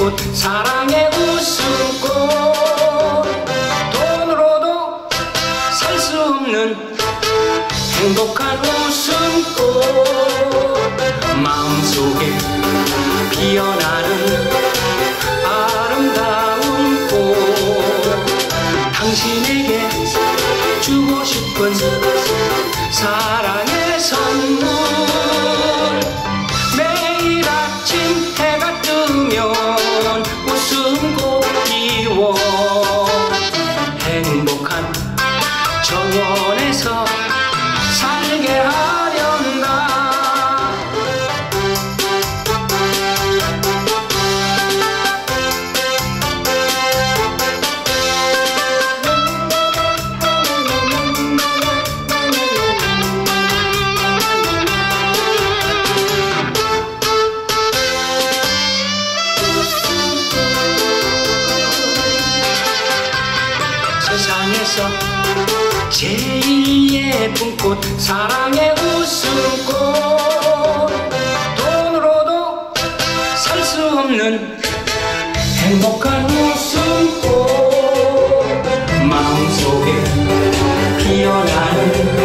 꽃 사랑의 웃음꽃 돈으로도 살 수 없는 행복한 웃음꽃 마음속에 피어나는 아름다운 꽃 당신에게 주고 싶은 사랑의 선물 매일 아침 해가 뜨면 웃음꽃 피워 행복한 정원에서 살게 하련다 세상에서 제일 예쁜 꽃 사랑의 웃음꽃 돈으로도 살 수 없는 행복한 웃음꽃 마음속에 피어나는